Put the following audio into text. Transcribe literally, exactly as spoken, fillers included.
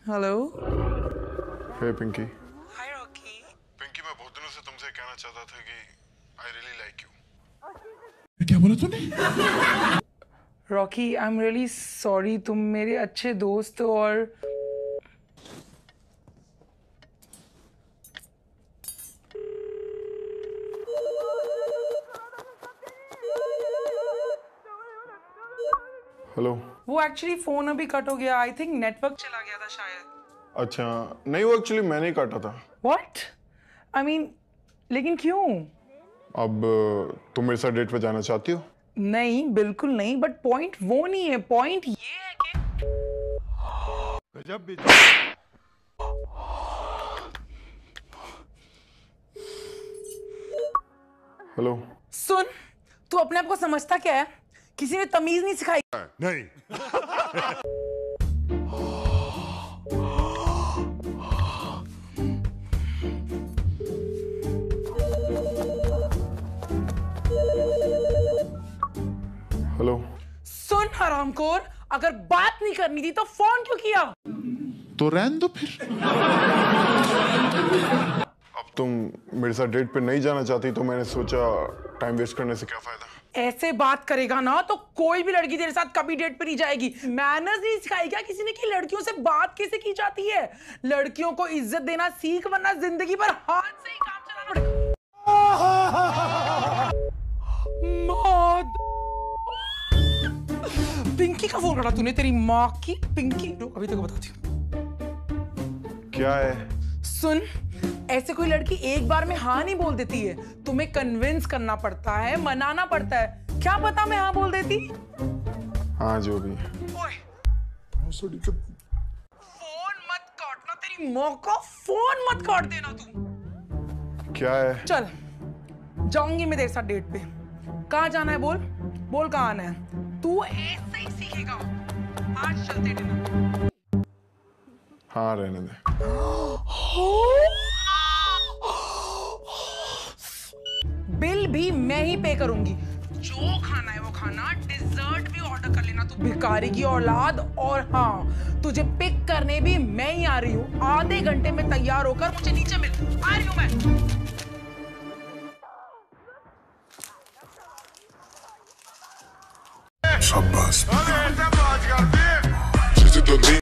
Hello. Hey Pinky. Hi Rocky. Pinky, मैं बहुत दिनों से तुमसे कहना चाहता था कि आई रियली लाइक यू। क्या बोला तूने? Rocky, I am really sorry. तुम मेरे अच्छे दोस्त हो और हेलो। वो एक्चुअली फोन अभी कट हो गया। आई थिंक नेटवर्क चला गया था शायद। अच्छा, नहीं वो एक्चुअली मैंने ही काटा था। व्हाट? आई मीन, लेकिन क्यों? अब तुम मेरे साथ डेट पे जाना चाहती हो? नहीं, बिल्कुल नहीं। बट पॉइंट वो नहीं है। पॉइंट ये है कि गजब भी। हेलो। सुन, तू अपने आप को समझता क्या है? किसी ने तमीज नहीं सिखाई। नहीं। हेलो। सुन हरामखोर, अगर बात नहीं करनी थी तो फोन क्यों किया? तो रहने दो फिर। अब तुम मेरे साथ डेट पे नहीं जाना चाहती तो मैंने सोचा टाइम वेस्ट करने से क्या फायदा। ऐसे बात करेगा ना तो कोई भी लड़की तेरे साथ कभी डेट पे नहीं जाएगी। मैनर्स नहीं सिखाई क्या किसी ने कि लड़कियों से बात कैसे की जाती है? लड़कियों को इज्जत देना सीख, वरना जिंदगी भर हाथ से ही काम चलाना पड़ेगा। मौत। पिंकी का फोन करा तूने? तेरी माँ की पिंकी। रुक, अभी तक बताती हूँ। क्या है? सुन, ऐसे कोई लड़की एक बार में हाँ नहीं बोल देती है। तुम्हें कन्विंस करना पड़ता है, मनाना पड़ता है। क्या पता मैं हाँ बोल देती। हाँ, जो भी। ओए, फोन मत काटना। तेरी माँ का फोन मत काट देना तू। क्या है? चल, जाऊंगी मैं तेरे साथ डेट पे। कहाँ जाना है बोल? बोल कहाँ आना है? तू ऐसे ही सीखेगा। आज चलते डिनर। हाँ, रहने दे। बिल भी मैं ही पे करूंगी। जो खाना है वो खाना। डिजर्ट भी ऑर्डर कर लेना तू भिखारी की औलाद। और हाँ, तुझे पिक करने भी मैं ही आ रही हूँ। आधे घंटे में तैयार होकर मुझे नीचे मिल। आ रही हूँ मैं। शाबाश। Just to the